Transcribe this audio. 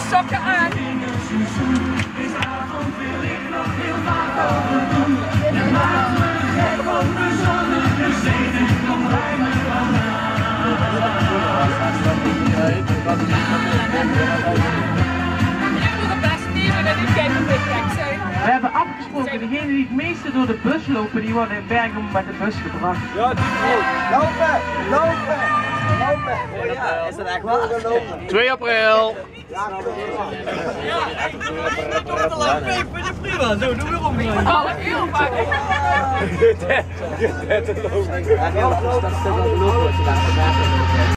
sokken aan. We hebben afgesproken, degenen die het meeste door de bus lopen, die worden in Bergen met de bus gebracht. Ja, die goed. Lopen! Lopen! Lopen! Oh ja, is dat echt waar? 2 april! Ja, toch te lang peper, je prima. Zo, doe weer om. Half uur maar. Ja,